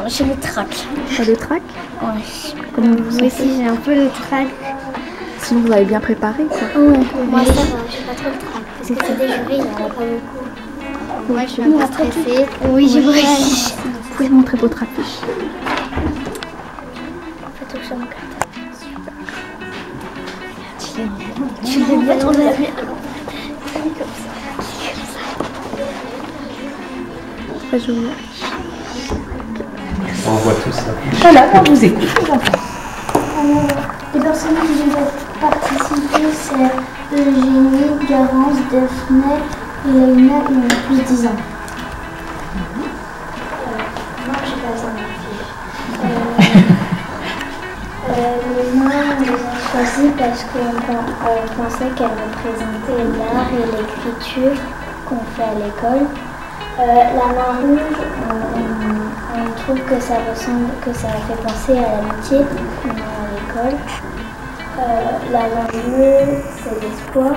j'ai le trac. Pas le trac? Ouais. Comment vous vous Moi sentez? aussi, j'ai un peu le trac. Sinon, vous avez bien préparé, quoi. Ouais. Moi, ça va, j'ai pas trop le trac. Parce que c'est des jurys, il n'y en a pas beaucoup. Moi, je suis un peu stressée. Oui, j'ai aussi. Vous pouvez montrer votre affiche. Faut toucher mon cartable. Tu l'aimes bien, on l'a mis. Très joli. On voit tous ça. Voilà, on vous écoute. Les personnes qui vont participer, c'est Eugénie, Garance, Daphné et Léna, qui ont plus de 10 ans. Moi, je sais pas ça, ma fille. Les noms, on les a choisis parce qu'on pensait qu'elles représentaient l'art et l'écriture qu'on fait à l'école. La main rouge, on trouve que ça fait penser à l'amitié qu'on a à l'école. La main bleue, c'est l'espoir.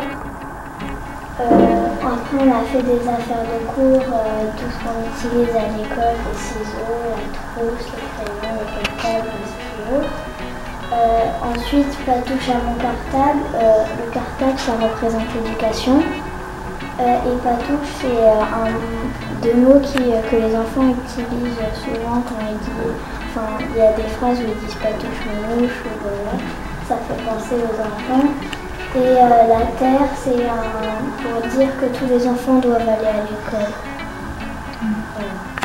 Après, on a fait des affaires de cours, tout ce qu'on utilise à l'école, les ciseaux, la trousse, les crayons, le cartable, le stylo. Ensuite, pas touche à mon cartable. Le cartable, ça représente l'éducation. Et patouche, c'est deux mots que les enfants utilisent souvent quand ils disent. Enfin, il y a des phrases où ils disent patouche mouche ou voilà. Ça fait penser aux enfants. Et la terre, c'est pour dire que tous les enfants doivent aller à l'école. Voilà.